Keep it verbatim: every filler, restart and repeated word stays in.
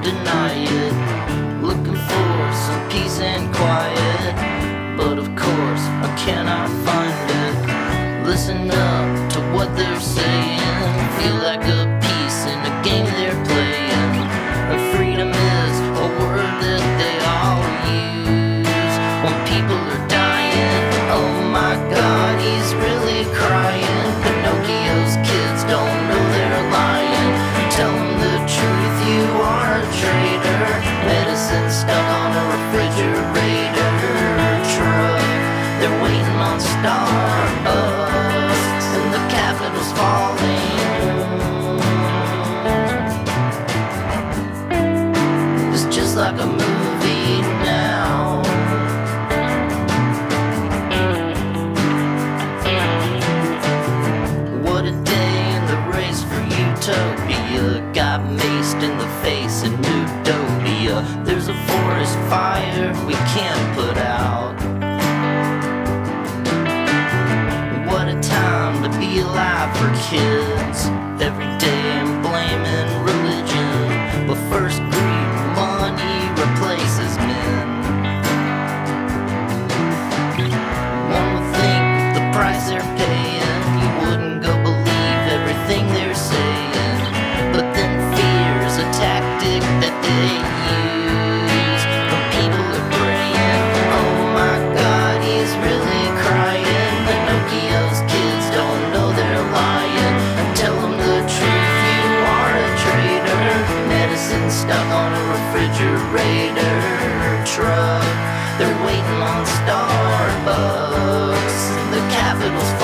deny it. Looking for some peace and quiet, but of course I cannot find it. Listen up to what they're saying, feel like a piece in a game they're playing. And freedom is a word that they all use when people are dying. Oh my God, he's really crying. Pinocchio's kids don't know they're lying. Tell them the truth, you are a traitor. Medicine stuck on a refrigerator truck. They're waiting on Starbucks, and the Capitol's falling. It's just like a movie now. What a day in the race for utopia. Got maced in the face in Utopia. There's a forest fire we can't put out. What a time to be alive for kids. Every day I'm blaming religion, but first greed, money replaces men. One would think the price they're paying, you wouldn't go believe everything they're saying. But then fear's a tactic that they use when people are praying. Oh my God, he's really crying. Pinocchio's kids don't know they're lying. Tell them the truth, you are a traitor. Medicine stuck on a refrigerator truck. They're waiting on Starbucks. The Capitol's